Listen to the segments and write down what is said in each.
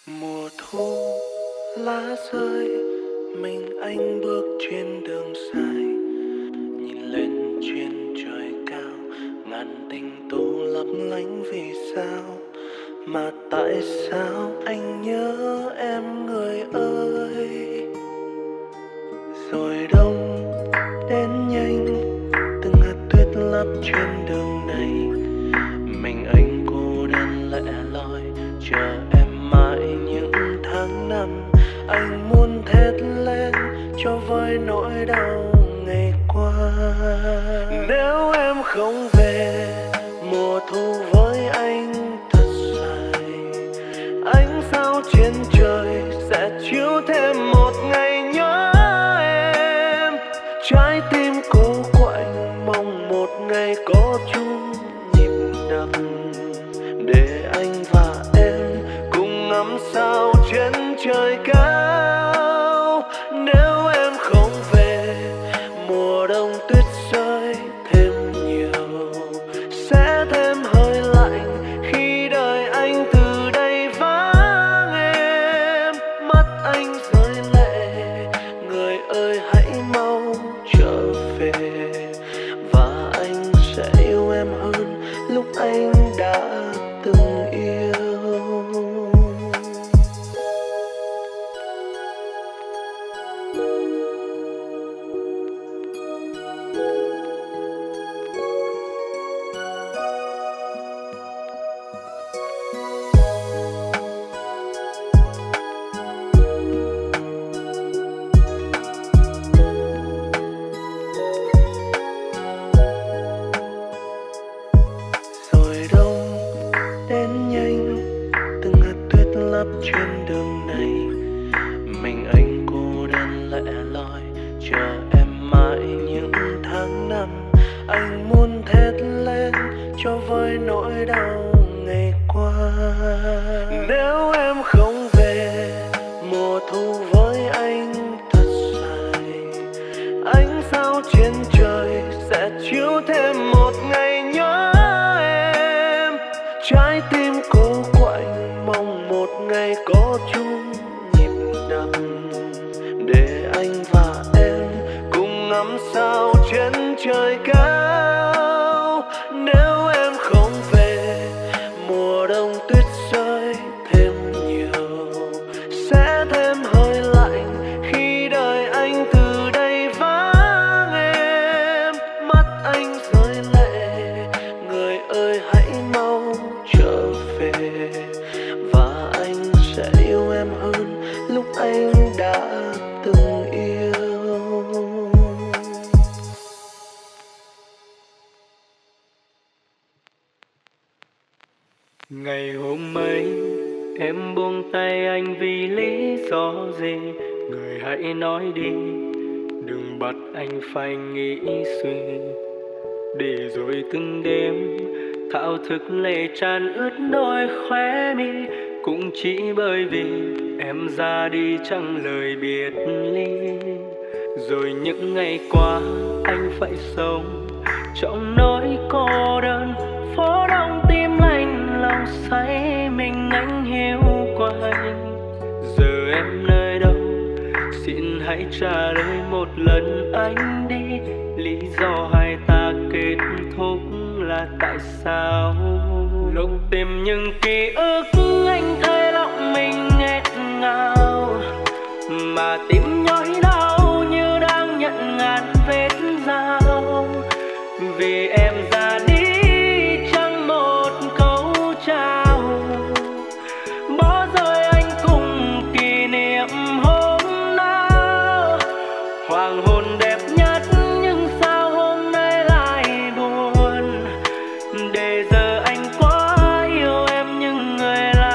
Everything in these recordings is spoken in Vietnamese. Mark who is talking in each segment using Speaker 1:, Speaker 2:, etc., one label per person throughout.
Speaker 1: Mùa thu lá rơi, mình anh bước trên đường dài, nhìn lên trên trời cao, ngàn tinh tú lấp lánh vì sao, mà tại sao anh nhớ em người ơi. Rồi đông đến nhanh, từng hạt tuyết lấp trên đường này, mình anh cô đơn lẻ loi chờ em mãi những tháng năm. Anh muốn thét lên cho vơi nỗi đau ngày qua. Nếu em không về, mùa thu với anh thật dài, ánh sao trên trời sẽ chiếu thêm một ngày nhớ em. Trái tim cô quạnh mong một ngày có chung nhịp đập, để anh và em cùng ngắm sao trên trời cao. Nếu em không về, mùa đông tuyết rơi thêm nhiều, sẽ thêm hơi lạnh khi đời anh từ đây vắng em. Mắt anh rơi lệ, người ơi hãy mau trở về, và anh sẽ yêu em hơn lúc anh đã từng yêu. Rồi đông đến nhanh, từng hạt tuyết lấp trên đường này, mình anh cô đơn lẻ loi chờ em mãi những tháng năm. Anh muốn thét lên cho vơi nỗi đau ngày qua. Nếu em không về, mùa thu với anh thật dài, ánh sao trên trời sẽ chiếu thêm một ngày nhớ em. Trái tim cô quạnh mong một ngày có chung nhịp đập, để anh và em cùng ngắm sao trên trời cao. Nếu em không về, mùa đông tuyết rơi thêm nhiều, sẽ thêm hơi lạnh khi đời anh từ đây vắng em. Mắt anh rơi lệ, người ơi hãy mau trở về, và anh sẽ yêu em hơn lúc anh đã từng yêu.
Speaker 2: Ngày hôm ấy em buông tay anh vì lý do gì? Người hãy nói đi, đừng bắt anh phải nghĩ suy. Để rồi từng đêm thao thức lệ tràn ướt đôi khóe mi, cũng chỉ bởi vì em ra đi chẳng lời biệt ly. Rồi những ngày qua anh phải sống trong nỗi cô đơn, phố đông tim lạnh lòng say mình anh hiu quạnh. Giờ em nơi đâu, xin hãy trả lời một lần anh đi, lý do hai ta kết thúc là tại sao? Lúc tìm những ký ức anh thấy lòng mình nghẹn ngào, mà tim nhói đau như đang nhận ngàn vết dao. Vì em ra đi chẳng một câu chào, bỏ rơi anh cùng kỷ niệm hôm nào. Hoàng hôn đẹp nhất nhưng sao hôm nay lại buồn, để giờ anh quá yêu em nhưng người lại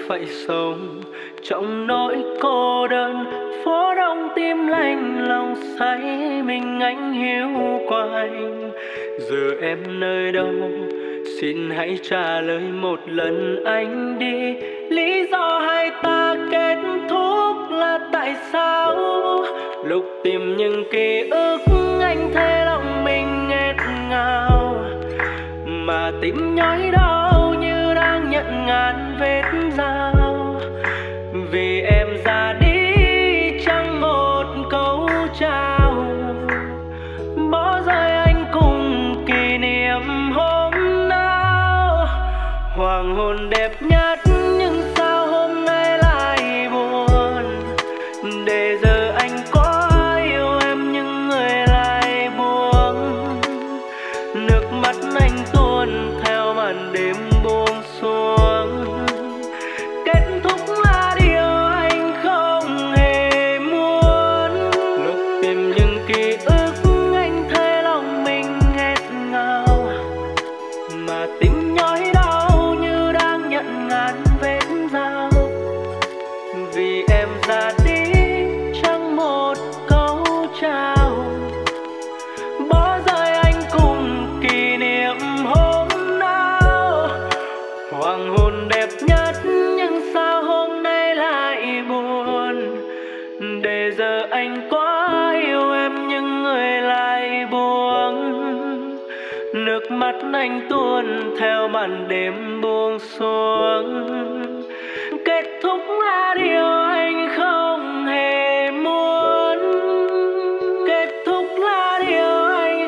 Speaker 2: phải sống trong nỗi cô đơn. Phố đông tim lạnh lòng say mình anh hiu quạnh. Giờ em nơi đâu, xin hãy trả lời một lần anh đi. Lý do hai ta kết thúc là tại sao? Lúc tìm những ký ức anh thấy lòng mình nghẹt ngào, mà tim nhói đau như đang nhận ngàn vết dao. Vì em ra đi chẳng một câu chào, bỏ rơi anh cùng kỷ niệm hôm nào. Hoàng hôn đẹp nhất nhưng sao hôm nay lại buồn. Để giờ anh có yêu em nhưng người lại buông. Nước mắt anh tuôn theo màn đêm buông xuống. Kết thúc là điều anh không hề muốn. Lúc tìm những ký ức anh thấy lòng mình nghẹt ngào, mà tim nhói đau như đang nhận ngàn vết dao. Vì em ra đi chẳng một câu chào, bỏ rơi anh cùng kỷ niệm hôm nào. Hoàng hôn đẹp nhất nhưng sao hôm nay lại buồn. Để giờ anh có yêu em nhưng người lại buông. Nước mắt anh tuôn theo màn đêm buông xuống. Kết thúc là điều anh không hề muốn. Kết thúc là điều anh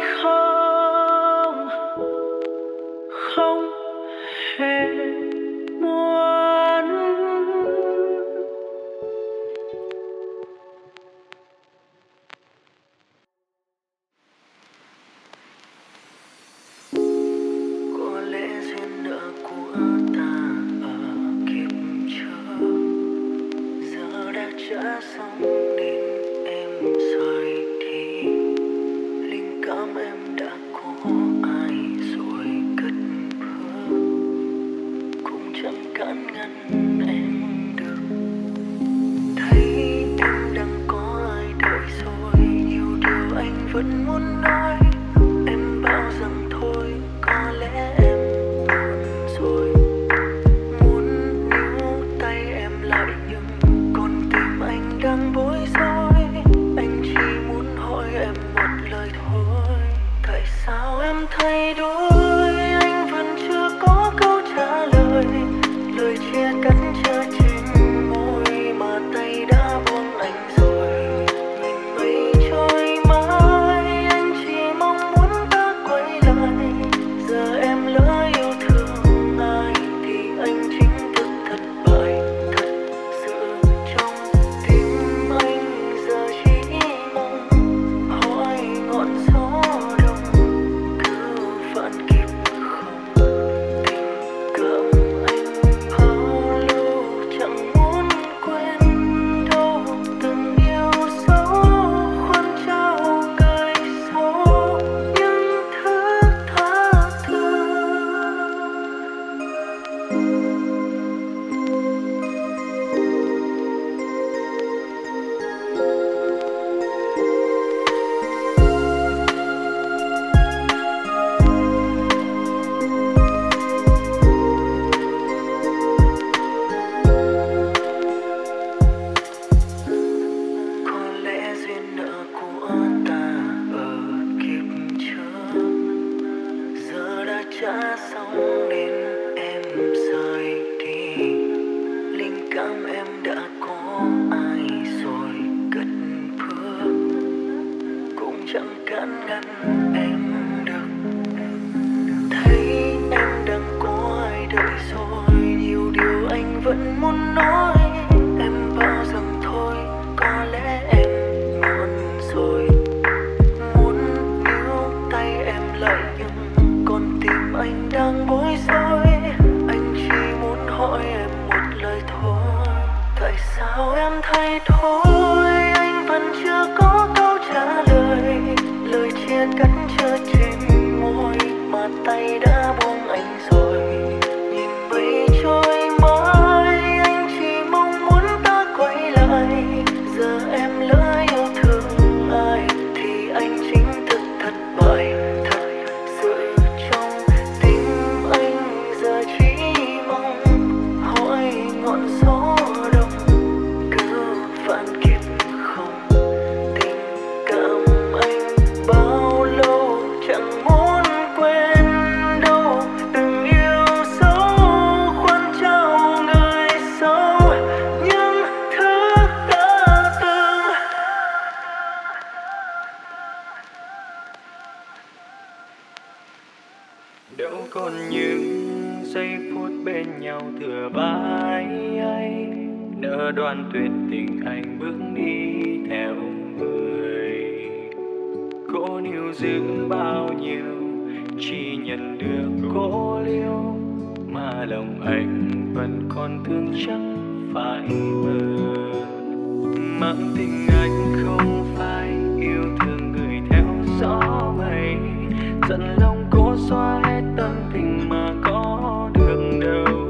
Speaker 2: không hề muốn.
Speaker 1: Có lẽ duyên nợ của ta ở kiếp trước giờ đã trả xong nên em rời đi. Linh cảm em đã có ai rồi cất bước, cũng chẳng cản ngăn em được. Thấy em đang có ai đợi rồi, nhiều điều anh vẫn muốn nói. Em bảo rằng thôi có lẽ em buồn rồi, muốn níu tay em lại nhưng con tim anh đang bối rối. Anh chỉ muốn hỏi em một lời thôi, tại sao em thay đổi? Anh vẫn chưa có câu trả lời, lời chia cắt chưa trên môi mà tay đã buông anh rồi. Nhìn mây trôi mãi anh chỉ mong muốn ta quay lại. Giờ em lỡ yêu thương ai thì anh chính thức thất bại. Thật sự trong tim anh giờ chỉ mong hỏi ngọn gió đông cứ vạn kiếp không. Tình cảm anh bao lâu chẳng muốn quên đâu. Từng yêu dấu khoan trao cười sâu những thứ tha thứ. Có lẽ duyên nợ của ta ở kiếp trước giờ đã trả xong nên em rời đi. Linh cảm em đã có ai rồi cất bước, cũng chẳng cản ngăn em được. Thấy em đang có ai đợi rồi, nhiều điều anh vẫn muốn nói. Em bảo rằng thôi có lẽ em muộn rồi, muốn níu tay em lại nhưng con tim anh đang bối rối. Anh chỉ muốn hỏi em một lời thôi, tại sao em thay đổi? Anh vẫn chưa có câu trả lời, lời chia cắt chưa trên môi mà tay đã buông anh rồi. Nhìn mây trôi mãi
Speaker 2: đâu còn những giây phút bên nhau thừa vai ấy, nỡ đoán tuyệt tình anh bước đi theo người. Cố níu giữ bao nhiêu chỉ nhận được cô liêu, mà lòng anh vẫn còn thương chắc phải mơ. Mang tình anh không phải yêu thương người theo gió mây, giận lòng cố xóa hết tâm tình mà có được đâu.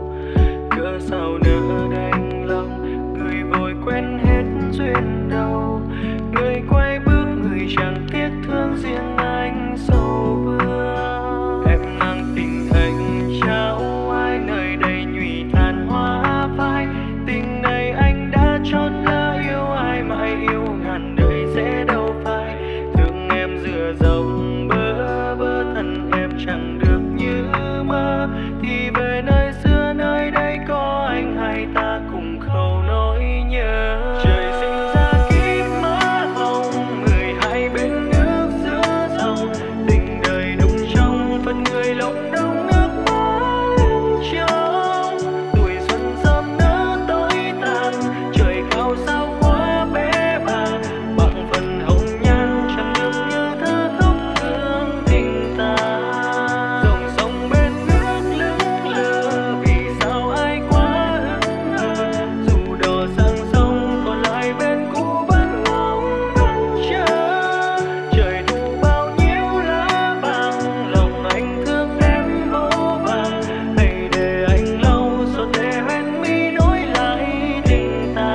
Speaker 2: Cớ sao nỡ đành lòng người vội quên hết duyên đầu, người quay bước người chẳng tiếc thương riêng anh sầu vương. Em mang tình anh trao ai nơi đây nhụy than hoa phai, tình này anh đã chót lỡ yêu ai mãi yêu ngàn đời dễ đâu phai. Thương em dựa dòng bơ vơ thân em chẳng được như mơ, thì về nơi xưa nơi đây có anh hay ta cùng khâu nỗi nhớ. Trời sinh ra kiếp má hồng, người hai bên nước giữa dòng, tình đời đụng trong phần người lộng đông nước mắt trong. Tuổi xuân sớm nỡ tối tàn, trời cao sao quá bé bàng, bằng phần hồng nhan chẳng được như thơ khóc thương tình ta. Dòng sông bên nước lững lờ, vì sao ai quá hững hờ, dù đò sang sông còn lại bên cũ vẫn ngóng vẫn chờ. Trời thu bao nhiêu lá vàng, lòng anh thương em vô vàng, hãy để anh lau giọt lệ hoen mi nối lại tình ta.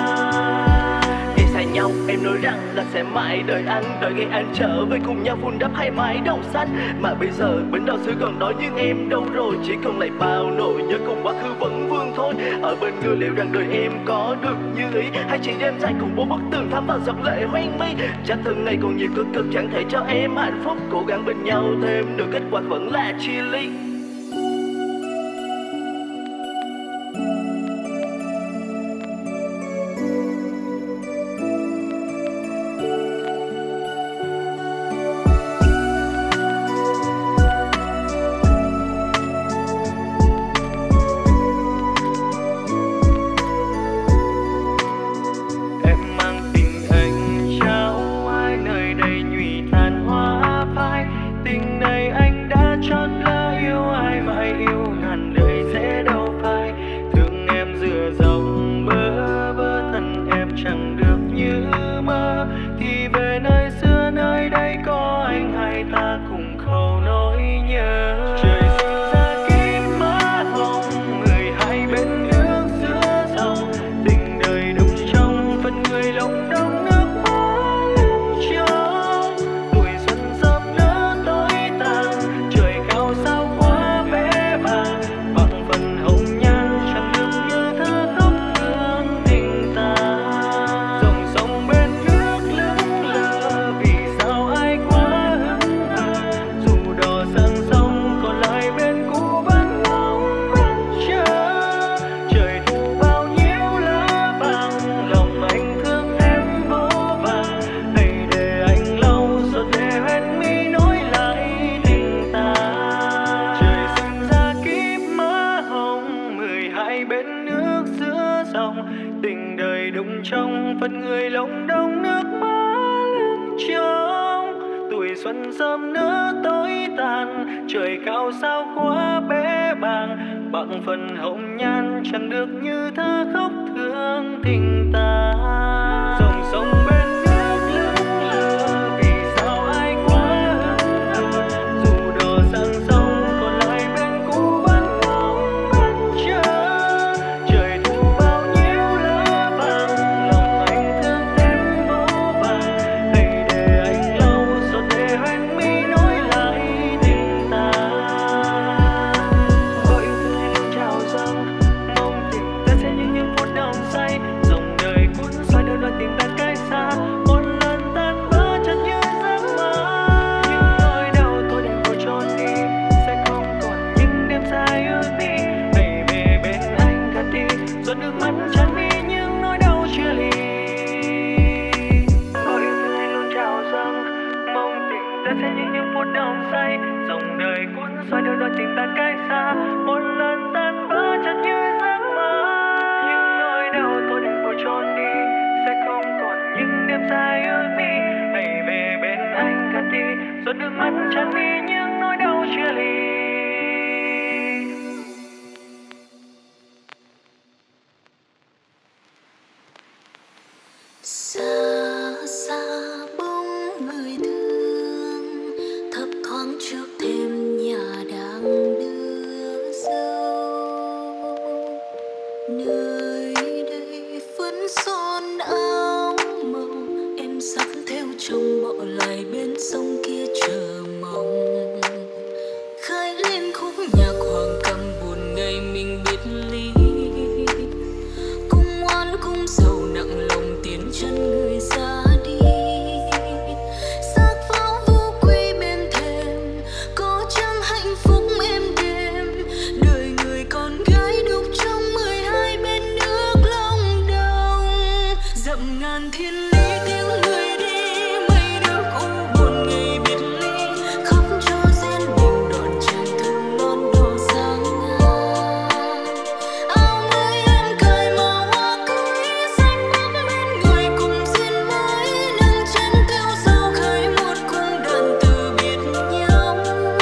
Speaker 2: Khi xa nhau em nói rằng là sẽ mãi đợi ngày anh trở về cùng nhau vun đắp hai mái đầu xanh. Mà bây giờ bến đò xưa còn đó nhưng em đâu rồi, chỉ còn lại bao nỗi nhớ cùng quá khứ vẫn vương thôi. Ở bên người liệu rằng đời em có được như ý, hay chỉ đêm dài cùng bốn bức tường thắm vào giọt lệ hoen mi. Chắc thân này còn nhiều cực cực chẳng thể cho em hạnh phúc, cố gắng bên nhau thêm được kết quả vẫn là chia ly. Em mang tình anh trao ai nơi đây nhụy than hoa phai, tình này anh đã chót lỡ yêu ai mãi yêu ngàn đời dễ đâu phai. Thương em dựa dòng bơ vơ thân em chẳng được như mơ, thì về nơi xưa nơi đây có anh hay ta cùng khâu nỗi nhớ. Trời sinh ra kiếp má hồng, người hai bên nước giữa dòng, tình đời đụng trong phần người lộng đông nước mắt trong. Tuổi xuân sớm nỡ tối tàn, trời cao sao quá bé bàng, bằng phần hồng nhan chẳng được như thơ khóc thương tình ta. Dòng sông bên nước lững lờ, vì sao ai quá hững hờ, dù đò sang sông còn lại bên cũ vẫn ngóng vẫn chờ. Trời thu bao nhiêu lá vàng, lòng anh thương em vô vàng, hãy để anh lau giọt lệ hoen mi nối lại tình ta. Trời sinh ra kiếp má hồng, 12 bên nước giữa dòng, tình đời đụng trong phần người lộng đông nước mắt lưng trong. Tuổi xuân sớm nỡ tối tàn, trời cao sao quá bé bàng, bằng phần hồng nhan chẳng được như thơ khóc thương tình ta. Dòng sông bên nước lững lờ, vì sao ai quá hững hờ, dù đò sang sông còn lại bên cũ vẫn ngóng vẫn chờ. Trời thu bao nhiêu lá vàng, lòng anh thương em vô vàng, hãy để anh lau giọt lệ hoen mi nối lại tình ta. Có yêu thương hay luôn trao dâng, mong tình ta sẽ như những phút đau say, dòng đời cuốn xoay đôi đoạn tình ta cách xa, một lần tan vỡ chân như giấc mơ. Những nỗi đau tôi đành vội trốn đi, sẽ không còn những đêm dài ước đi. Hãy về bên anh thật đi, giọt nước mắt tràn mi những nỗi đau chia ly. Có yêu thương hay luôn trao dâng, mong tình ta sẽ như những phút đau say, dòng đời cuốn xoay đưa đôi tình ta cách xa, một lần tan vỡ chợt như giấc mơ. Những nỗi đau tôi định vội trốn đi, sẽ không còn những đêm dài ước đi. Hãy về bên anh gần đi, giọt nước mắt tràn mi những nỗi đau chia ly.
Speaker 3: Xa xa bóng người thương, thấp thoáng trước thềm nhà đang đưa dâu. Nơi đây vẫn son áo màu, em sắp theo chồng bỏ lại bên sông kia chờ mong. Khai lên khúc nhạc hoàng cầm buồn ngày mình biệt ly, cung oán cung sầu nặng lòng tiến chân người ra đi. Xác pháo vô quy bên thềm, có chăng hạnh phúc êm đềm. Đời người con gái đục trong 12 bên nước Long Đồng. Dặm ngàn thiên lý tiếng người đi, mây nước u buồn ngày biệt ly. Khóc cho riêng mình đoạn trường thương lon đỏ sáng ngang. Áo mới em cài màu hoa cưới, xanh bước bên người cùng duyên mới. Nâng chân theo sau khơi một cung đàn từ biệt nhau.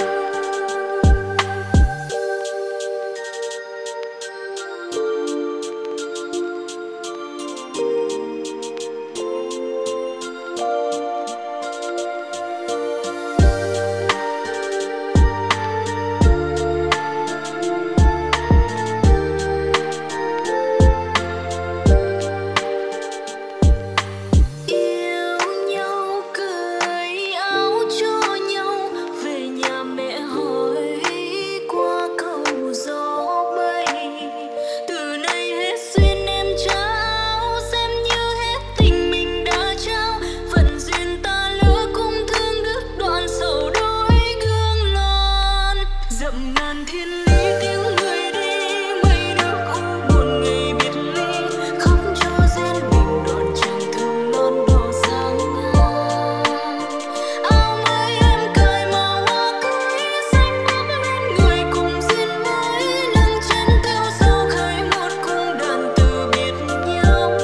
Speaker 3: Yêu nhau cởi áo cho nhau, về nhà mẹ hỏi qua câu gió bay. Từ nay hết duyên em trao, xem như hết tình mình đã trao. Phận duyên ta lỡ cung thương đứt đoạn sầu đôi gương lon. Dặm ngàn thiên lý tiếng người đi, mây nước u buồn ngày biệt ly. Khóc cho riêng mình đoạn trường thương lon đỏ sáng ngang. Áo mới em cài màu hoa cưới, xanh bước bên người cùng duyên mới. Nâng chân theo sau khơi một cung đàn từ biệt nhau.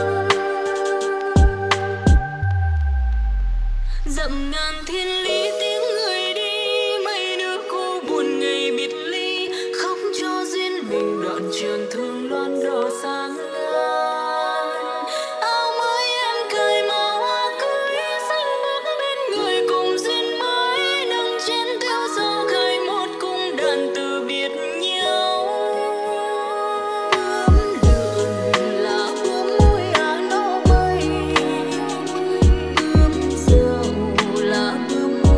Speaker 3: Dặm ngàn thiên lý tiếng người đi, mây nước u buồn ngày biệt ly. Khóc cho duyên mình đoạn trường thương loan đỏ sáng ngang. Áo mới em cài màu hoa cưới, xanh bước bên người cùng duyên mới. Nâng chân theo sau khơi một cung đàn từ biệt nhau. Bướm lượn là bướm môi nó bay, bướm dâu là bướm môi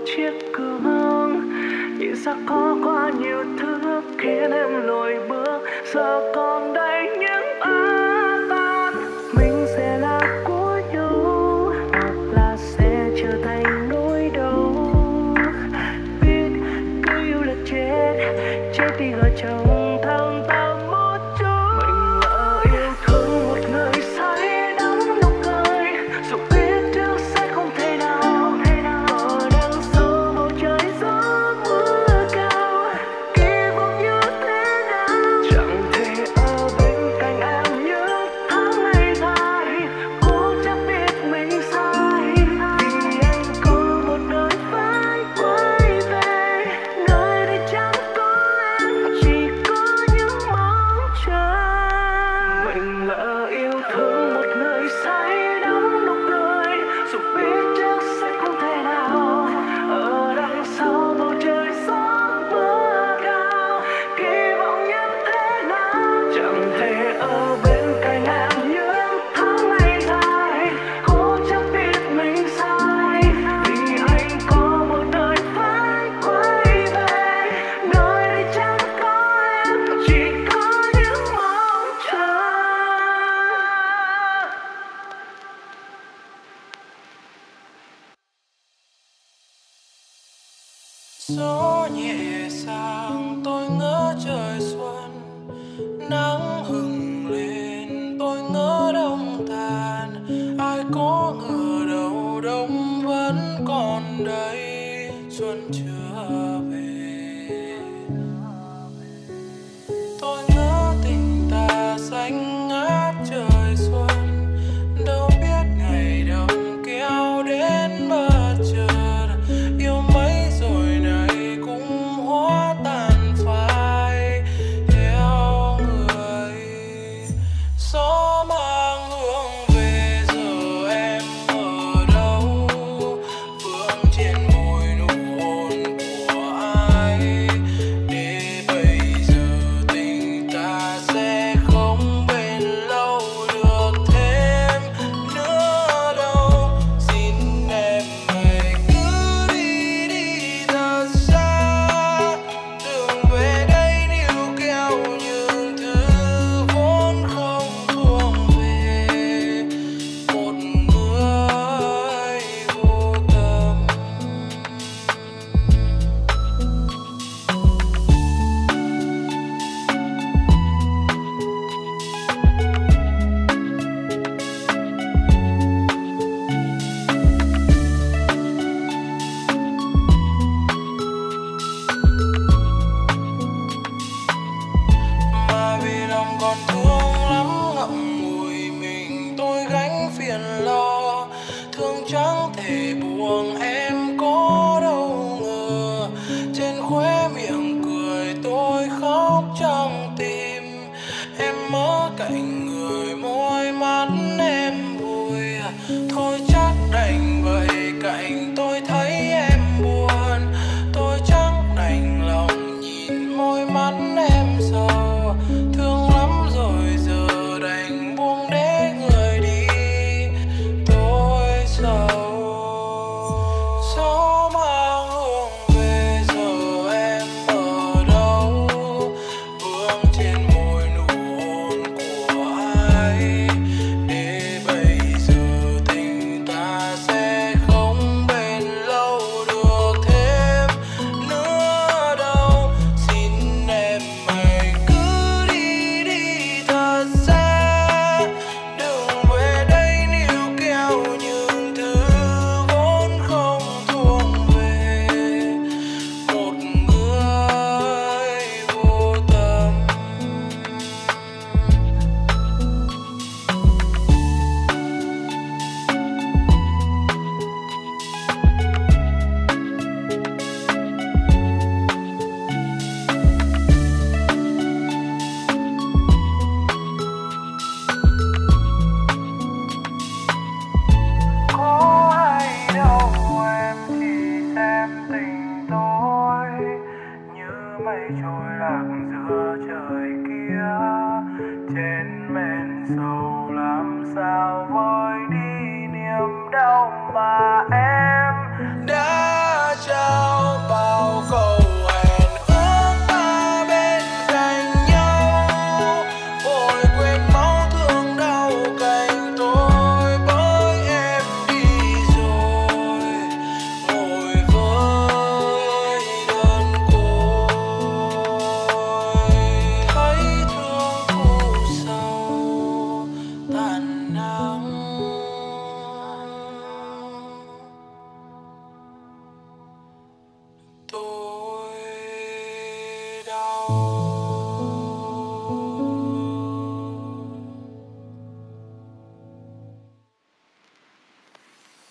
Speaker 1: chiếc gương. Nhìn sao có quá nhiều thứ khiến em lùi bước, giờ còn đây những phá tan. Mình sẽ là của nhau hoặc là sẽ trở thành nỗi đau. Biết cứ yêu là chết, chết đi ở trong thâm tâm một chút. Mình lỡ yêu thương một người say đắm nụ cười, dù biết trước sẽ không thể nào. Ở đằng sau bầu trời gió mưa cao, kỳ vọng như thế nào. Chẳng thể ở bên cạnh em những tháng ngày dài, cố chắc biết mình sai. Vì anh có một nơi phải quay về, nơi đây chẳng có em, chỉ có những mong chờ. Mình lỡ yêu thương một người say đắm nụ cười, dù biết trước sẽ không thể nào. Ở đằng sau bầu trời gió mưa cao, kỳ vọng như thế nào. Chẳng thể ở bên cạnh em những tháng ngày dài, cố chắc biết mình sai. Vì anh có một nơi phải quay về, nơi đây chẳng có em, chỉ có những mong chờ. Gió nhẹ sang tôi ngỡ trời xuân, nắng hừng lên tôi ngỡ đông tàn. Ai có ngờ đâu đông vẫn còn đây, xuân chưa về. Tôi ngỡ tình ta xanh ngát trời xuân, đâu biết ngày đông kéo đến bất chợt. Yêu mấy rồi này cũng hóa tàn phai theo người. Gió mang hương về, giờ em ở đâu? Vương trên môi nụ hôn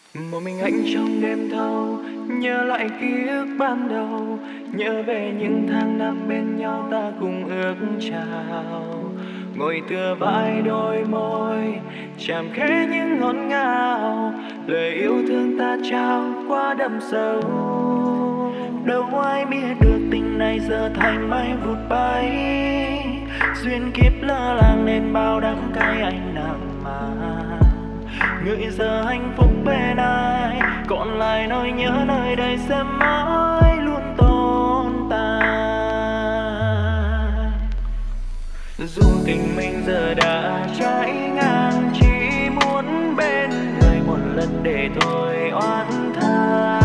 Speaker 1: Một mình anh trong đêm thâu, nhớ lại ký ức ban đầu, nhớ về những tháng năm bên nhau ta cùng ước chào. Ngồi tựa vai đôi môi, chạm khẽ những ngọt ngào, lời yêu thương ta trao quá đậm sâu. Đâu ai biết được tình này giờ thành mây vụt bay, duyên kiếp lỡ làng nên bao đắng cay anh nặng mà. Người giờ hạnh phúc bên ai, còn lại nỗi nhớ nơi đây sẽ mãi luôn tồn tại. Dù tình mình giờ đã trái ngang, chỉ muốn bên người một lần để thôi oán tha.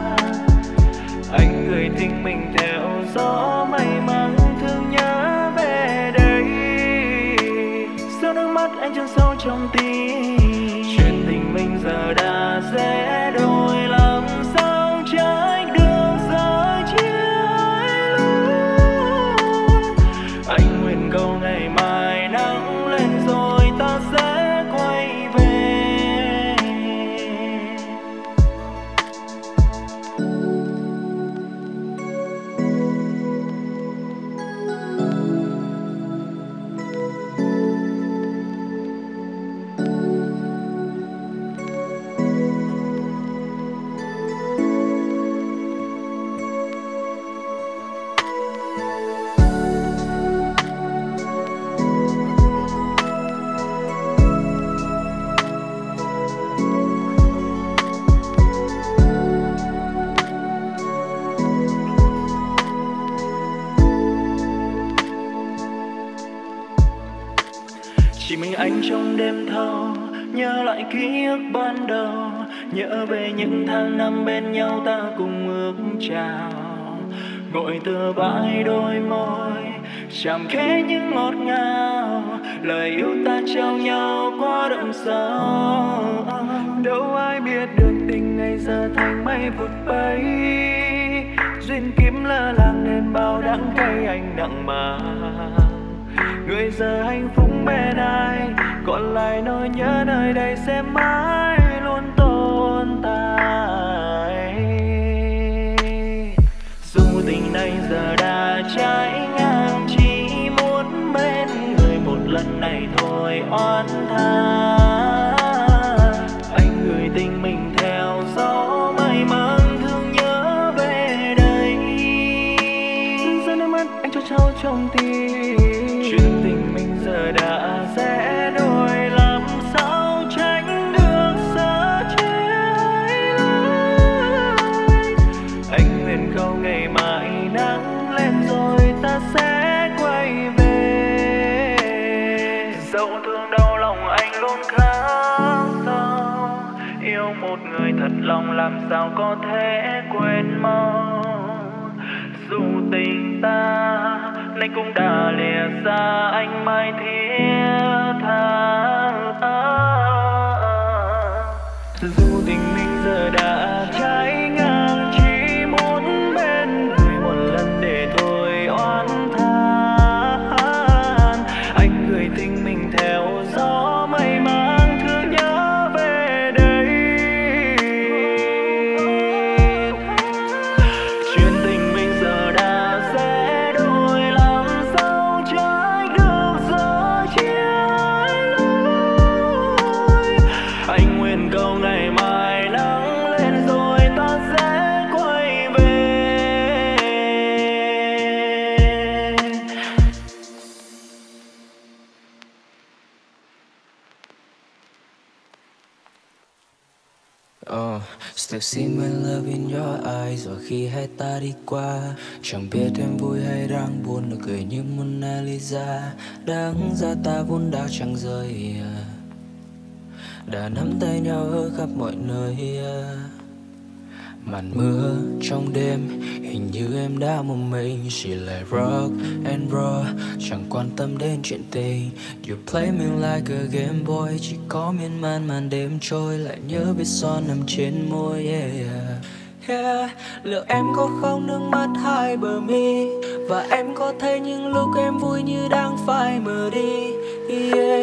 Speaker 1: Anh gửi tình mình theo gió mây mang thương nhớ về đây. Giọt nước mắt anh chôn sâu trong tim, chuyện tình mình giờ đã rẽ đôi, làm sao tránh được giờ chia lối. Anh nguyện cầu ngày mai nắng lên rồi ta sẽ quay về. Chỉ mình anh trong đêm thâu, nhớ lại ký ức ban đầu, nhớ về những tháng năm bên nhau ta cùng ước chào. Ngồi tựa vai đôi môi, chạm khẽ những ngọt ngào, lời yêu ta trao nhau quá đậm sâu. Đâu ai biết được tình này giờ thành mây vụt bay, duyên kiếm lỡ làng nên bao đắng cay anh nặng mà. Người giờ hạnh phúc bên ai, còn lại nỗi nhớ nơi đây sẽ mãi luôn tồn tại. Dù tình này giờ đã trái ngang, chỉ muốn bên người một lần này thôi oán tha. Anh gửi tình mình theo gió mây mang thương nhớ về đây. Giọt nước mắt anh cho trao trong tim, chuyện tình mình giờ đã rẽ đôi, làm sao tránh được giờ chia lối. Anh nguyện cầu ngày mai nắng lên rồi ta sẽ quay về. Dẫu thương đau lòng anh luôn khắc sâu, yêu một người thật lòng làm sao có thể quên mau. Dù tình ta nay cũng đã lìa xa, anh mãi thiết tha. Dù tình mình giờ đã trái ngang, chỉ muốn bên người một lần để thôi oán than. Anh gửi tình mình theo gió mây mang thương nhớ về đây. Chuyện tình mình giờ đã rẽ đôi, làm sao tránh được giờ chia lối. Anh nguyện cầu ngày mai nắng lên rồi ta sẽ quay về.
Speaker 4: Still see my love in your eyes. Và khi hai ta đi qua, chẳng biết em vui hay đang buồn, nụ cười như Mona Lisa. Đáng ra ta vốn đã chẳng rời, đã nắm tay nhau ở khắp mọi nơi. Màn mưa trong đêm, hình như em đã một mình, chỉ lại rock and roll, chẳng quan tâm đến chuyện tình. You play me like a game boy, chỉ có miên man màn đêm trôi, lại nhớ vết son nằm trên môi. Yeah. Liệu em có khóc nước mắt hai bờ mi, và em có thấy những lúc em vui như đang phai mờ đi.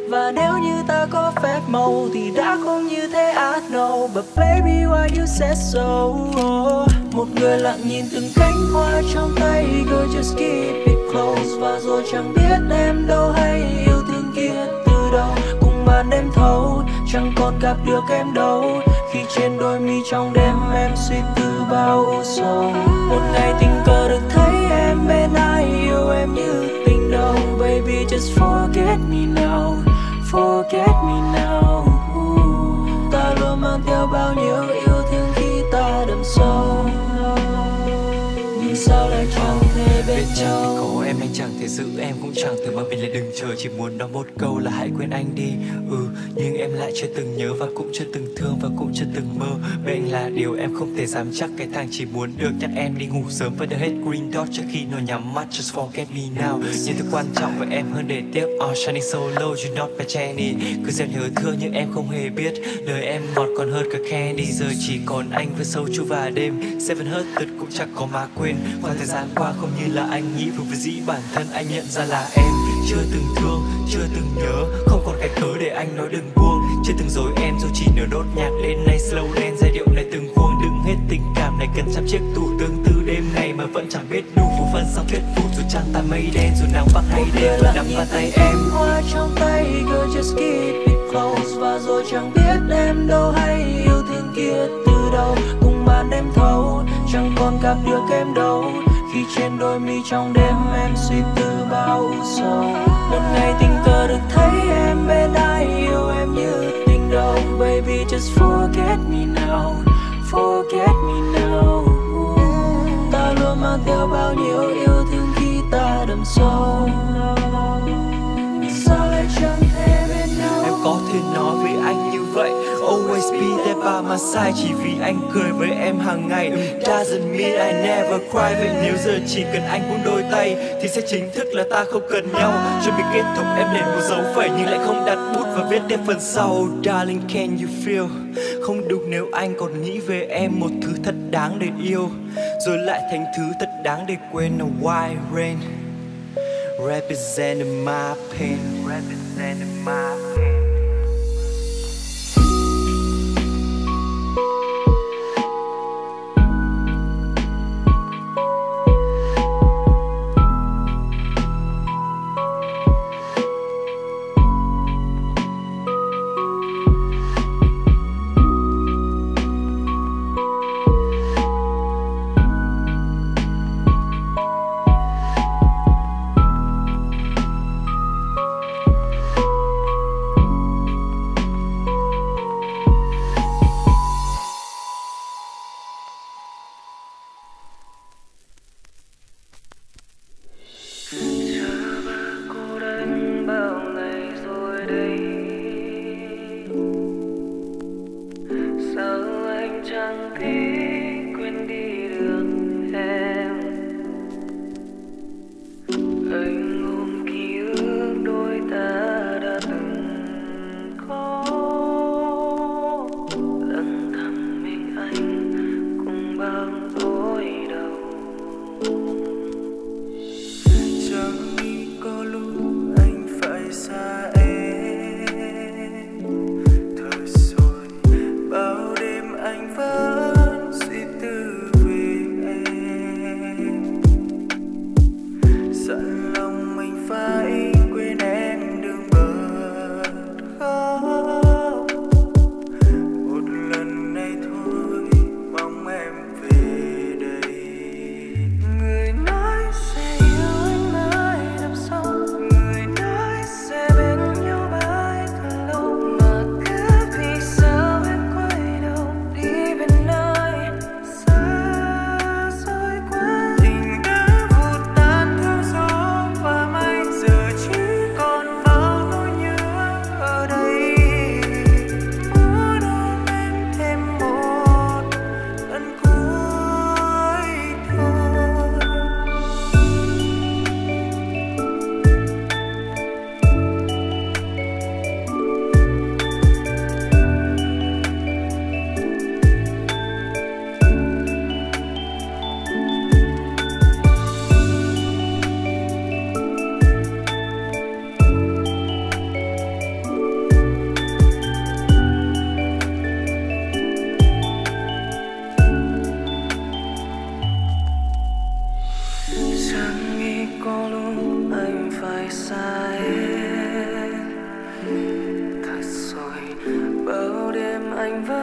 Speaker 4: Và nếu như ta có phép màu thì đã không như thế, I know. But baby why you said so? Một người lặng nhìn từng cánh hoa trong tay, girl just keep it close. Và rồi chẳng biết em đâu hay yêu thương kia từ đâu. Cùng màn đêm thâu chẳng còn gặp được em đâu. Khi trên đôi mi trong đêm em suy tư bao u sầu. Một ngày tình cờ được thấy em bên ai yêu em như tình đầu. Baby just forget me now, forget me now. Ta luôn mang theo bao nhiêu yêu thương khi ta đắm sâu. Nhưng sao lại chẳng thể bên nhau.
Speaker 5: Có em anh chẳng thể giữ em, cũng chẳng thể mà mình lại đừng chờ. Chỉ muốn nói một câu là hãy quên anh đi. Nhưng em lại chưa từng nhớ và cũng chưa từng thương và cũng chưa từng mơ. Bên anh là điều em không thể dám chắc. Cái thằng chỉ muốn được dắt em đi ngủ sớm và đưa hết green dot trước khi nó nhắm mắt. Just forget me now. Nhưng thứ quan trọng với em hơn để tiếc. Shining so low, you not my Jenny. Cứ xem nhớ thương nhưng em không hề biết. Đời em ngọt còn hơn cả candy. Giờ chỉ còn anh với sâu chu và đêm. Seven hurt tuyệt cũng chẳng có má quên. Khoảng thời gian qua không như là anh nghĩ. Vừa với dĩ bản thân anh nhận ra là em chưa từng thương, chưa từng nhớ. Không còn cái cớ để anh nói đừng buông. Chưa từng dối em dù chỉ nửa đốt nhạc lên này. Slow lên giai điệu này từng khuôn. Đừng hết tình cảm này cần trăm chiếc tủ tương tư đêm ngày mà vẫn chẳng biết đủ phù phân sao thuyết phục. Dù trăng ta mây đen dù nắng vắt hay đêm vẫn nắm vào tay em.
Speaker 4: Hoa trong tay girl just keep it close. Và rồi chẳng biết em đâu hay yêu thương kia từ đâu. Cùng màn đêm thâu chẳng còn gặp được em đâu. Khi trên đôi mi trong đêm em suy tư bao u sầu. Một ngày tình cờ được thấy em bên ai yêu em như tình đầu. Baby just forget me now, forget me now. Ta luôn mang theo bao nhiêu yêu thương khi ta đắm sâu. Sao lại chẳng thể bên nhau.
Speaker 5: Em có thể nói với anh như vậy, always be there by my side. Chỉ vì anh cười với em hàng ngày doesn't mean I never cry. Vậy nếu giờ chỉ cần anh buông đôi tay thì sẽ chính thức là ta không cần nhau. Chuẩn bị kết thúc em để một dấu phẩy nhưng lại không đặt bút và viết tiếp phần sau. Darling can you feel? Không đúng nếu anh còn nghĩ về em một thứ thật đáng để yêu, rồi lại thành thứ thật đáng để quên. A white rain representing my pain, representing my pain.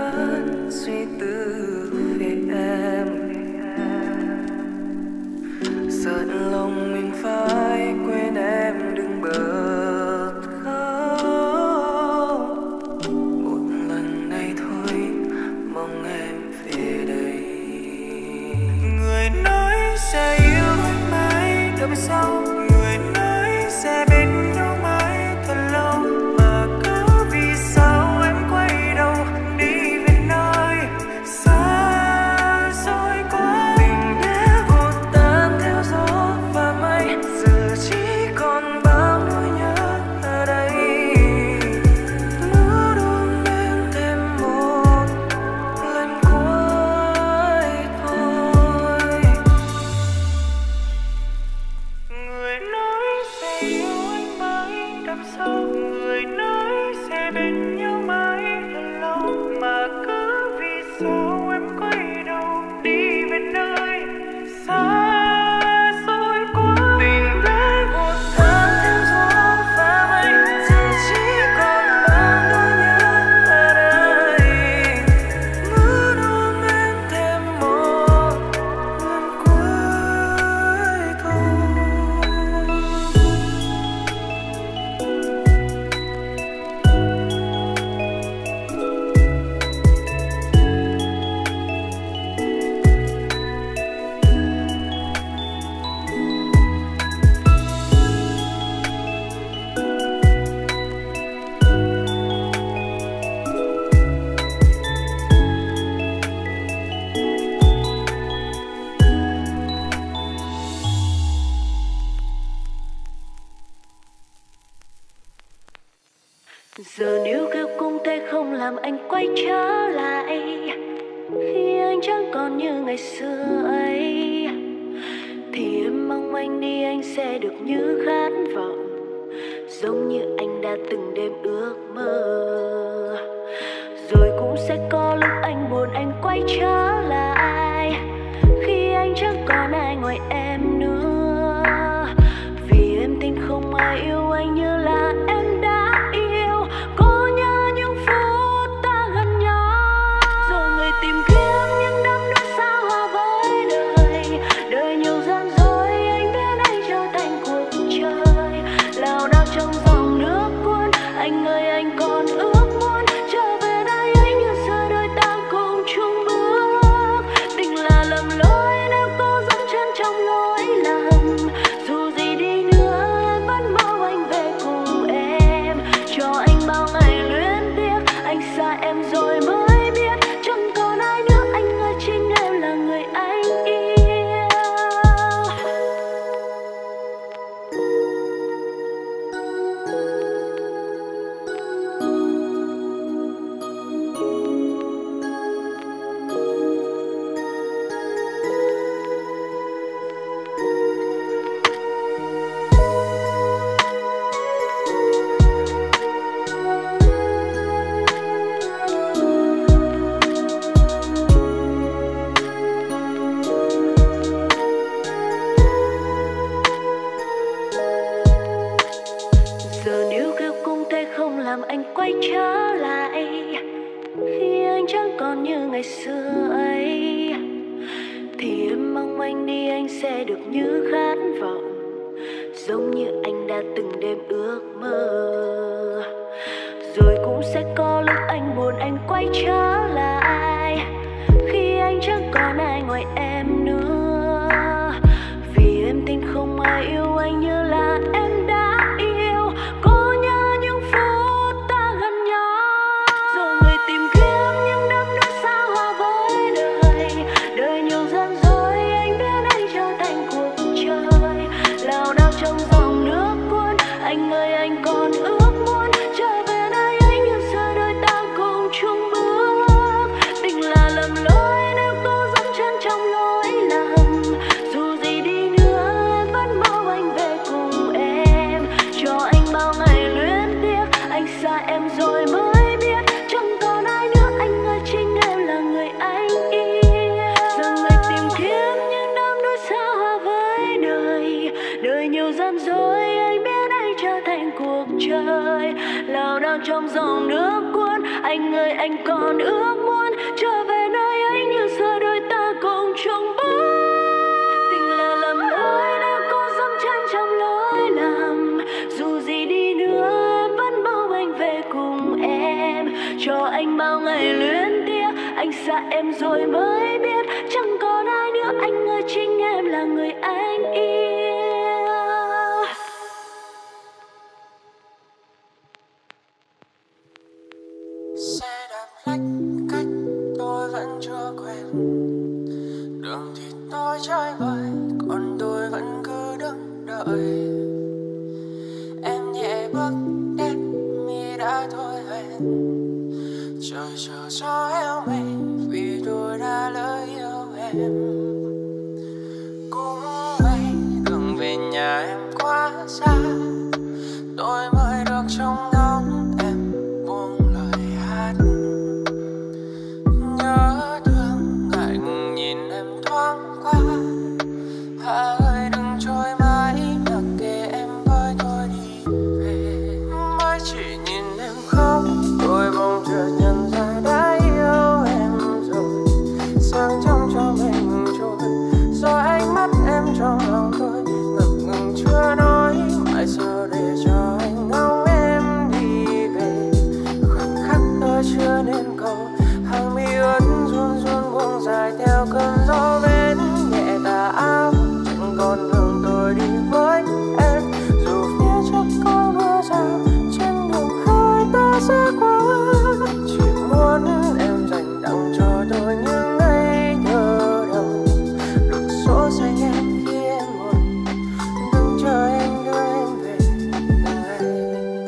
Speaker 1: vẫn suy tư về em. Sợ lòng mình phải quên em đừng bật khóc. Một lần này thôi mong em về đây. Người nói sẽ yêu anh mãi đậm sâu, người nói sẽ bên nhau mãi thật lâu, mà cứ vì sao em quay đầu đi về nơi xa xôi quá. Tình đã vụt tan theo gió và mây, giờ chỉ còn bao nỗi nhớ ở đây. Muốn ôm em thêm một lần cuối thôi. Người nói sẽ yêu anh mãi đậm sâu, người nói sẽ bên nhau mãi thật lâu, mà cứ vì sao em quay đầu đi về nơi xa xôi quá. Tình đã vụt tan theo gió và mây, giờ chỉ còn bao nỗi nhớ ở đây. Muốn ôm em thêm một lần cuối thôi.
Speaker 3: Giờ níu kéo cung tay không làm anh quay trở lại, khi anh chẳng còn như ngày xưa ấy, thì em mong anh đi anh sẽ được như khát vọng, giống như anh đã từng đêm ước mơ. Rồi cũng sẽ có lúc anh buồn anh quay trở lại, khi anh chẳng còn ai ngoài em nữa, vì em tin không ai yêu anh như là em đã yêu. Có nhớ những phút ta gần nhau, rồi người tìm kiếm những đắm đuối sao hòa với đời. Đời nhiều gian dối anh biết anh trở thành cuộc chơi, lao đao trong dòng nước cuốn. Anh ơi anh còn ước muốn trở về đây anh như xưa, đôi ta cùng chung bước. Tình là lầm lỗi nếu có dẫm chân trong lỗi lầm, dù gì đi nữa em vẫn mong anh về cùng em. Cho anh bao ngày luyến tiếc, anh xa em rồi mới biết chẳng còn ai nữa. Anh ơi chính em là người anh yêu. Giờ níu kéo cung tay không làm anh quay trở lại, khi anh chẳng còn như ngày xưa ấy, thì em mong anh đi anh sẽ được như khát vọng, giống như anh đã từng đêm ước mơ. Rồi cũng sẽ có lúc anh buồn anh quay trở lại, khi anh chẳng còn ai ngoài em nữa, vì em tin không ai yêu anh như là em đã yêu. Có nhớ những phút ta gần nhau, rồi người tìm kiếm những đắm đuối sao hòa với đời. Đời nhiều gian dối anh biết anh trở thành cuộc chơi, lao đao trong dòng nước cuốn. Anh ơi anh còn ước muốn trở về đây anh như xưa, đôi ta cùng chung bước. em rồi mới biết chẳng còn ai nữa anh ơi, chính em là người anh yêu.
Speaker 1: Xe đạp lách cách tôi vẫn chưa quen, đường thì tôi trái vời còn tôi vẫn cứ đứng đợi. Em nhẹ bước đến mi đã thôi hẹn, trời chờ gió héo mây vì tôi đã lỡ yêu em. Cũng vậy đường về nhà em quá xa, tôi mới được trông ngóng em buông lời hát. Nhớ thương ngại ngùng nhìn em thoáng qua, Hà ơi đừng trôi mãi mặc kệ em với tôi đi về. Mới chỉ nhìn em khóc tôi bỗng chợt nhận ra đã yêu em rồi. Sáng trong cho mình trôi rồi ánh mắt em trong lòng tôi ngập ngừng chưa nói mãi sao để cho anh ngóng em đi về. Khoảnh khắc tôi chưa nên cầu, hàng mi ướt run run buông dài theo cơn gió bên nhẹ tà áo. Chẳng còn đường tôi đi với em dù phía trước có mưa rào, trên đường hai ta sẽ qua. Chỉ muốn em dành tặng cho tôi những ngày thơ đầu, được số danh em khi em buồn, đừng chờ em đưa em về từng ngày.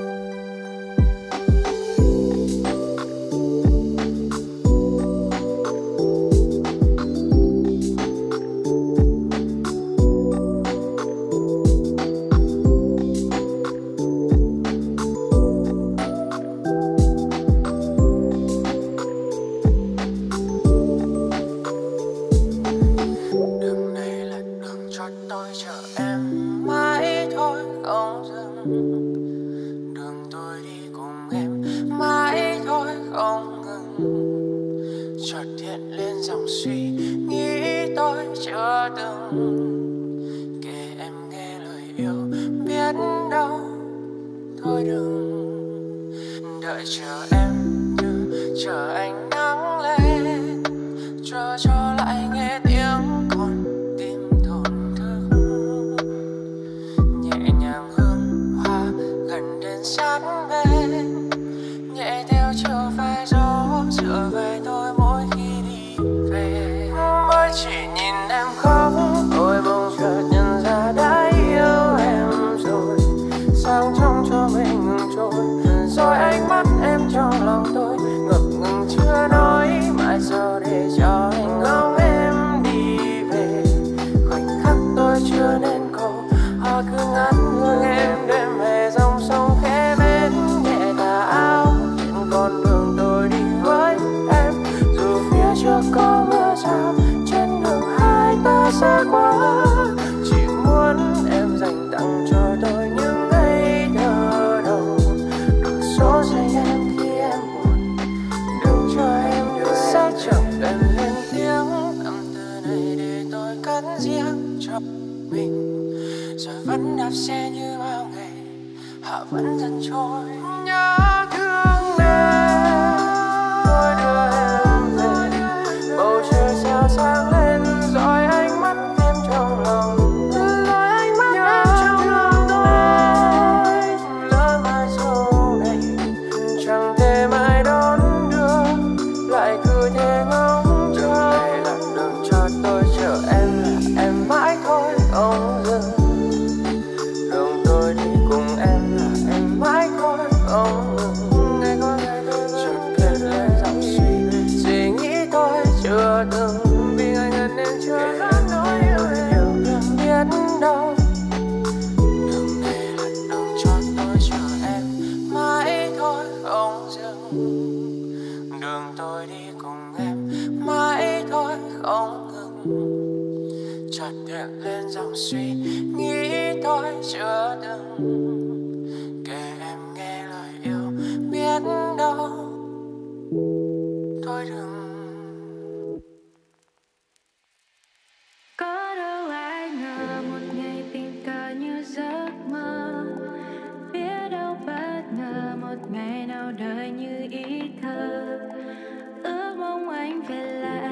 Speaker 1: Đường này là đường cho tôi chờ em mãi thôi không dừng, đường tôi đi cùng em mãi thôi không ngừng. Chợt hiện lên dòng suy nghĩ tôi chưa từng kể em nghe lời yêu, biết đâu thôi đừng đợi chờ em như chờ ánh nắng lên, chờ cho lại nghe tiếng con tim thổn thức. Nhẹ nhàng hương hoa gần đến sát bên, nhẹ theo chiều vai gió dựa vai tôi mỗi khi đi về. Mới chỉ nhìn em khóc tôi bỗng chợt nhận ra đã yêu em rồi. Sáng trong cho mình trôi rồi ánh mắt em trong lòng tôi ngập ngừng chưa nói mãi sao để cho anh ngóng em đi về. Khoảnh khắc tôi chưa nên cầu, họ cứ ngắt hương em đêm về dòng sông khẽ bên nhẹ tà áo. Trên con đường tôi đi với em dù phía trước có mưa rào, trên đường hai ta sẽ qua. Chỉ muốn em dành tặng cho tôi những ngày thơ đầu, được số danh em khi em buồn, đừng chờ em đưa sẽ chẳng em lên tiếng. Âm từ này để tôi cất riêng cho mình, rồi vẫn đạp xe như bao ngày, họ vẫn dần trôi. Nhớ thương em tôi đưa em về, bầu trời sao sáng lên rồi ánh mắt em trong lòng, rồi ánh mắt em trong lòng tôi. Lỡ mai sau này chẳng thể mãi đón đưa, lại cứ thế ngóng chờ. Đường này là đường cho tôi chờ em, là em mãi thôi không dừng. Đường tôi đi cùng em là em mãi thôi không ngừng. Ngày có ngày tôi vẫn kết lên dòng suy nghĩ tôi chưa từng, vì ngày gần nên chưa dám nói yêu biết đâu. Đường này là đường cho tôi chờ em mãi thôi không dừng. Đường tôi đi cùng em mãi thôi không ngừng. Chợt hiện lên dòng suy nghĩ tôi chưa từng kể em nghe lời yêu, biết đâu thôi đừng.
Speaker 3: Có đâu ai ngờ một ngày tình cờ như giấc mơ, biết đâu bất ngờ một ngày nào đời như ý thơ. Ước mong anh về lại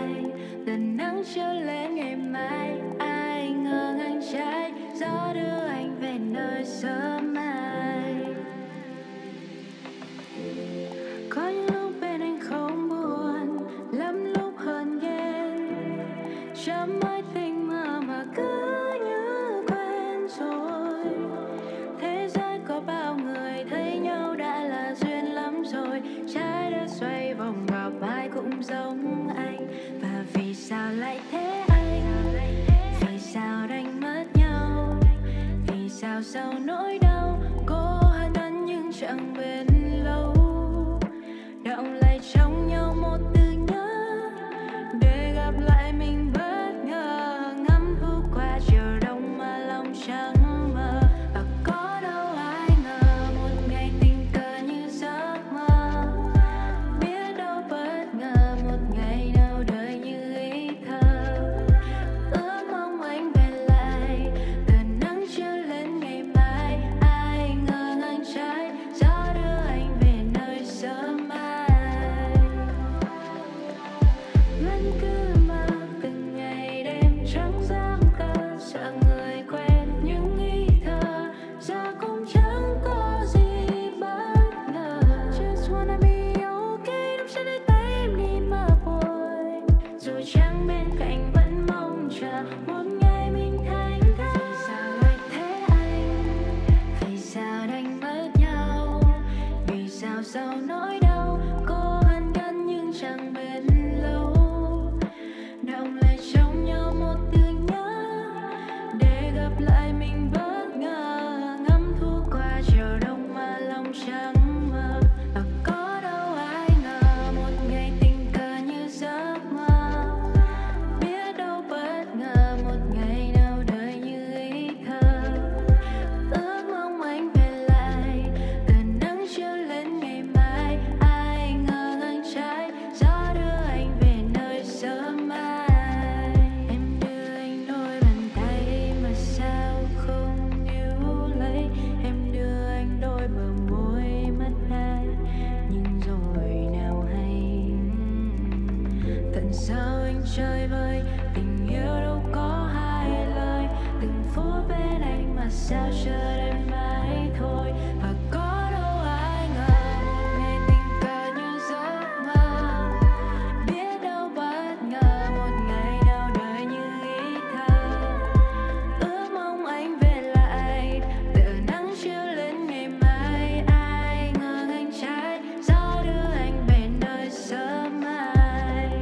Speaker 3: Tận sao anh chơi vơi, tình yêu đâu có hai lời. Từng phút bên anh mà sao chờ đợi mãi thôi. Và có đâu ai ngờ một ngày tình cờ như giấc mơ. Biết đâu bất ngờ một ngày nào đời như ý thơ. Ước mong anh về lại, tựa nắng chiếu lên ngày mai. Ai ngờ anh trái gió đưa anh về nơi sớm mai.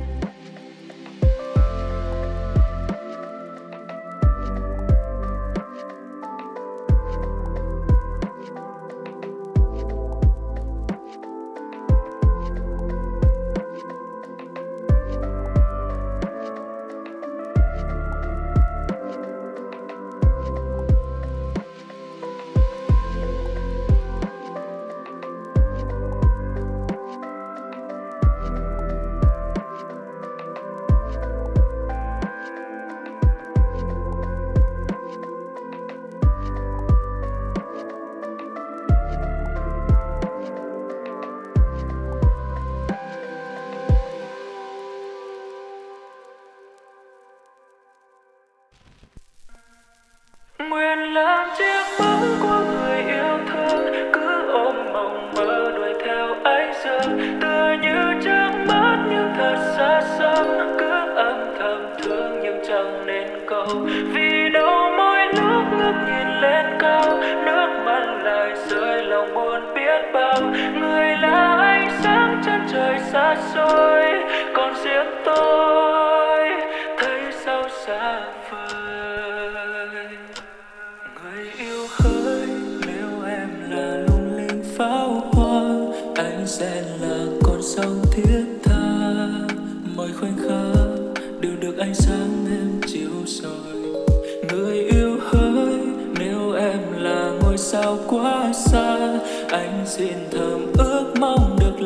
Speaker 2: Nguyện làm chiếc bóng của người yêu thương, cứ ôm mộng mơ đuổi theo ánh dương. Tựa như chẳng mất nhưng thật xa xăm, cứ âm thầm thương nhưng chẳng nên cầu. Vì đâu mỗi lúc ngước nhìn lên cao, nước mắt lại rơi lòng buồn biết bao. Người là ánh sáng chân trời xa xôi, còn riêng tôi thấy sao xa vời. Người yêu hỡi, nếu em là lung linh pháo hoa, anh sẽ là con sông thiết tha. Mọi khoảnh khắc đều được ánh sáng em chiếu soi. Người yêu hỡi, nếu em là ngôi sao quá xa, anh xin thầm ước mong được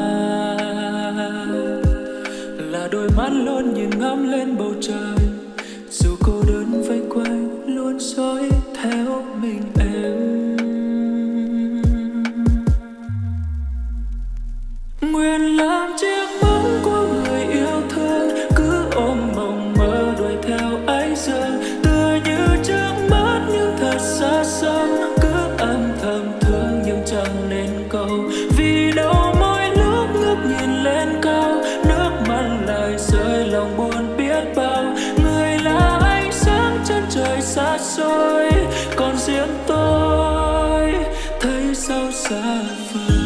Speaker 2: là đôi mắt luôn nhìn ngắm lên bầu trời. Dù cô đơn vây quanh luôn dõi theo mình em. Nguyện làm chiếc bóng của người yêu thương, cứ ôm mộng mơ đuổi theo ánh dương. Tựa như chẳng mất nhưng thật xa xăm, cứ âm thầm thương nhưng chẳng nên cầu. Vì đâu mỗi lúc ngước nhìn lên cao, nước mắt lại rơi lòng buồn biết bao. Người là ánh sáng chân trời xa xôi, còn riêng tôi thấy sao xa vời.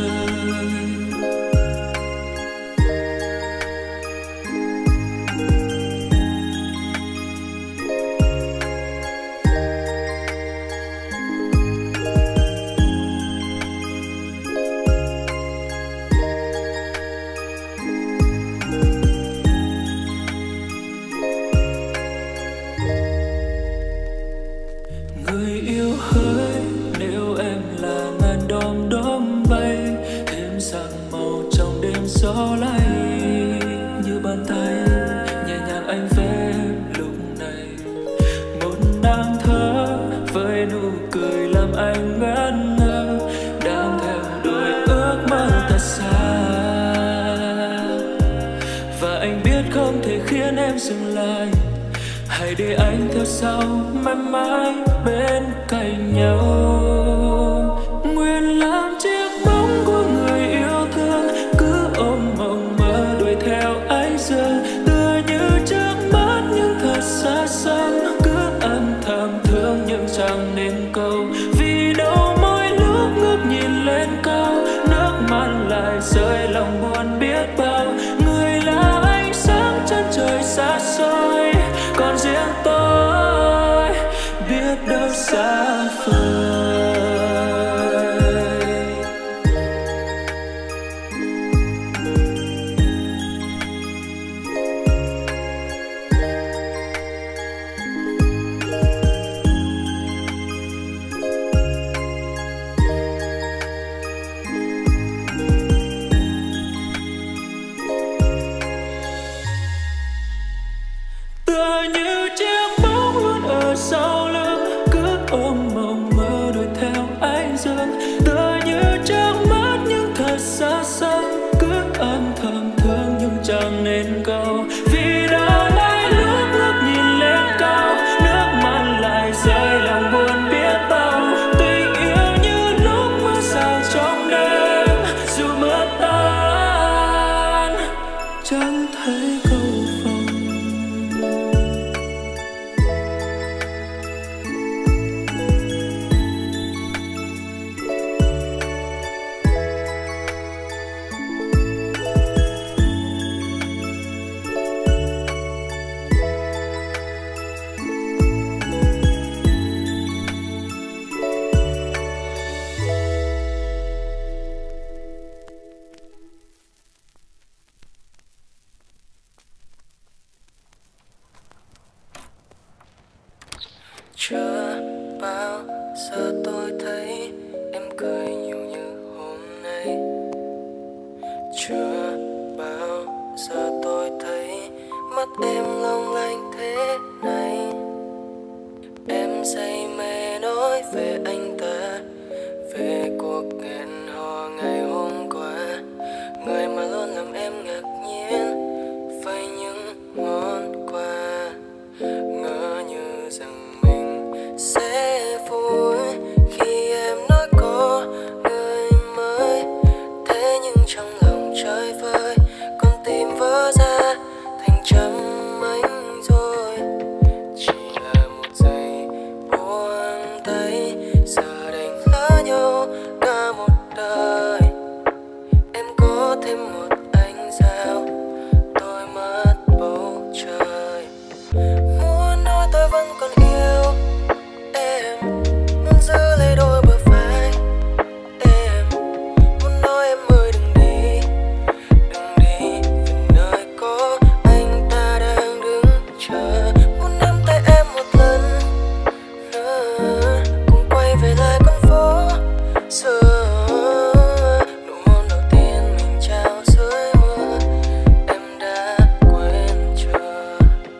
Speaker 2: Người yêu hỡi, nếu em là ngàn đom đóm bay, thêm sang màu trong đêm gió lay. Như bàn tay nhẹ nhàng anh vẽ lúc này, một nàng thơ với nụ cười làm anh ngẩn ngơ, đang theo đuổi ước mơ thật xa. Và anh biết không thể khiến em dừng lại, hãy để anh theo sau mãi mãi bên cạnh nhau. Nguyện làm chiếc bóng của người yêu thương, cứ ôm mộng mơ đuổi theo ánh dương. Tựa như chẳng mất nhưng thật xa xăm, cứ âm thầm thương nhưng chẳng nên cầu. Vì đâu mỗi lúc ngước nhìn lên cao, nước mắt lại rơi lòng buồn biết bao. Người là ánh sáng chân trời xa xôi, còn riêng tôi biết đâu xa vời. Tựa như chiếc bóng luôn ở sau lưng, cứ ôm mộng mơ đuổi theo ánh dương. Tựa như chẳng mất nhưng thật xa xăm, cứ âm thầm thương nhưng chẳng trên cao. Vì đã lái nước ngước nhìn lên cao, nước mắt lại rơi lòng buồn biết bao. Tình yêu như lúc mưa rào trong đêm, dù mưa tan chẳng thấy câu phòng.
Speaker 1: Chưa bao giờ tôi thấy em cười nhiều như hôm nay. Chưa bao giờ tôi thấy mắt em long lanh thế này. Em say mê nói về anh ta, về cuộc hẹn hò ngày hôm qua. Người mà luôn làm em ngạc nhiên với những món quà. Ngỡ như rằng mình sẽ vui khi em nói có người mới. Thế nhưng trong lòng chơi vơi, con tim vỡ ra thành trăm mảnh rồi. Chỉ là một giây buông tay, giờ đành lỡ nhau cả một đời. Em có thêm một ánh sao, tôi mất bầu trời. Muốn nói tôi vẫn còn yêu em, muốn giữ lấy đôi bờ vai em. Muốn nói em ơi đừng đi, đừng đi, vì nơi có anh ta đang đứng chờ. Muốn nắm tay em một lần nữa, cùng quay về lại con phố xưa. Nụ hôn đầu tiên mình trao dưới mưa, em đã quên chưa?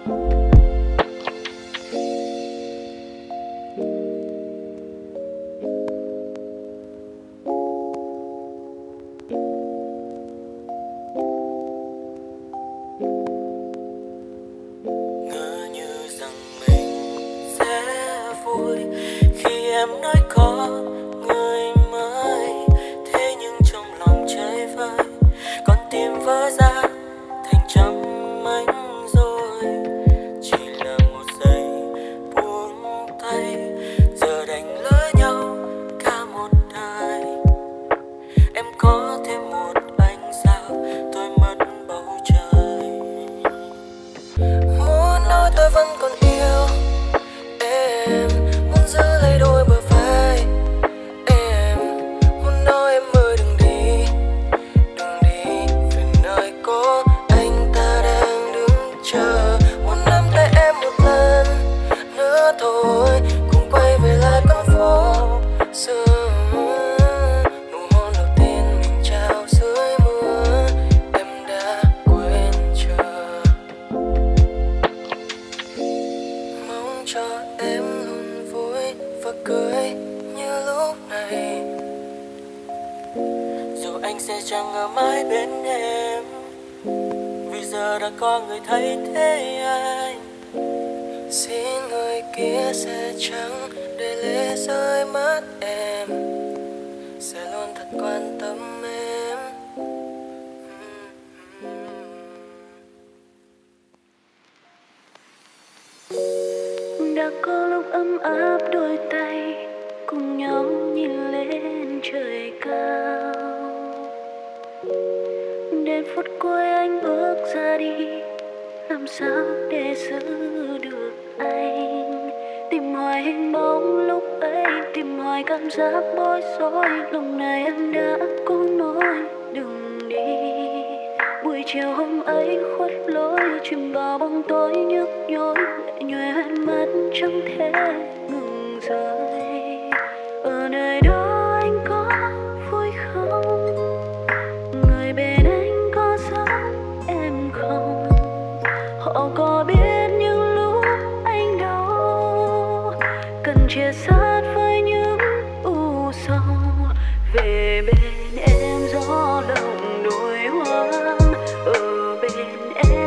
Speaker 1: Ngỡ như rằng mình sẽ vui khi em nói có người mới. Thế nhưng trong lòng chơi vơi, con tim vỡ ra thành trăm mảnh rồi. Chỉ là một giây buông tay, giờ đành lỡ nhau cả một đời. Em có thêm một ánh sao, tôi mất bầu trời. Muốn nói tôi vẫn còn yêu em, muốn giữ lấy đôi bờ vai em. Muốn nói em ơi đừng đi, đừng đi, về nơi có anh ta đang đứng chờ. Muốn nắm tay em một lần nữa thôi, cùng quay về lại con phố xưa. Nụ hôn đầu tiên mình trao dưới mưa, em đã quên chưa? Mong cho em luôn vui và cười như lúc này. Dù anh sẽ chẳng ở mãi bên em, vì giờ đã có người thay thế anh. Xin người kia sẽ chẳng để lệ rơi mắt em, sẽ luôn thật quan tâm em.
Speaker 3: Đã có lúc ấm áp đôi tay cùng nhau nhìn lên trời cao. Đến phút cuối anh bước ra đi, làm sao để giữ được anh? Tìm hoài hình bóng lúc ấy, tìm hoài cảm giác bối rối. Lúc này em đã cố nói đừng đi. Buổi chiều hôm ấy khuất lối, chìm vào bóng tối nhức nhối. Lệ nhoe mắt chẳng thể ngừng rơi. Ở nơi đó anh có vui không? Người bên anh có giống em không? Họ có biết những lúc anh đau, cần chia sát với những u sầu. Về bên em gió lộng đôi hoang, ở bên em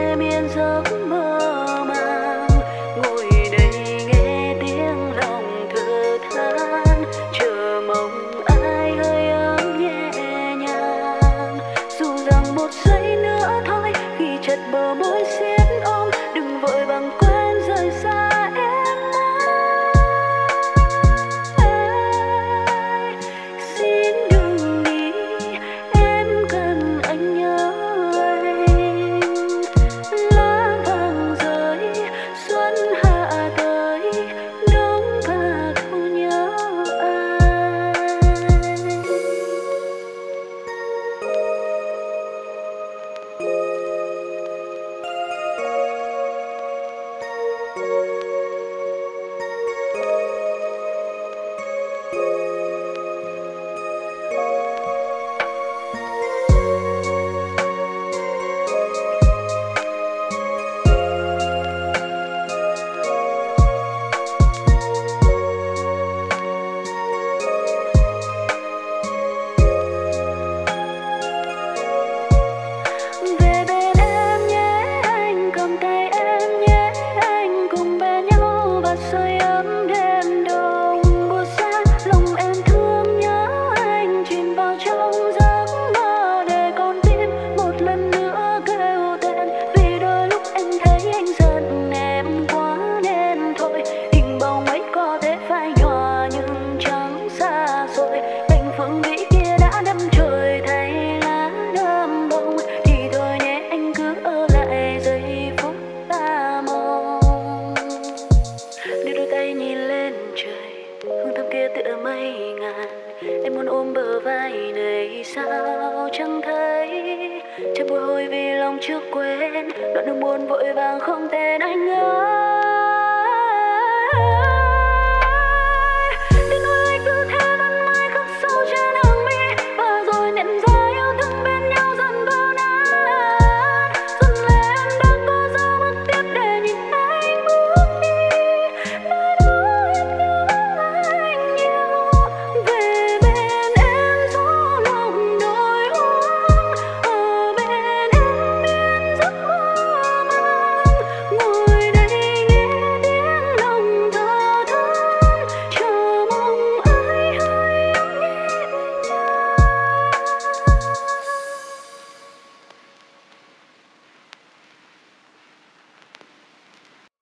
Speaker 3: bờ môi siết ôm, đừng vội vàng quên rời xa em ơi. Xin đừng đi, em cần anh nhớ anh. Lá vàng rơi, xuân hạ tới, đúng cả thu nhớ anh. Về bên em nhé, anh cầm tay em nhé, anh cùng bên nhau và sưởi ấm đêm đông. Buồn xa lòng em thương nhớ anh, chìm vào trong giấc mơ để con tim một lần nữa kêu tên. Vì đôi lúc em thấy anh giận em quá nên thôi, hình bóng ấy có thể phai nhòa nhưng chẳng xa rồi. Cành phượng vĩ kia đã đâm chồi thay lá đơm bông, thì thôi nhé anh cứ ở lại giây phút ta mong. Đưa đôi tay nhìn lên trời, hương thơm kia tựa mây ngàn. Em muốn ôm bờ vai này sao chẳng thấy. Chẳng bồi hồi vì lòng chưa quên, đoạn đường buồn vội vàng không tên anh nhớ.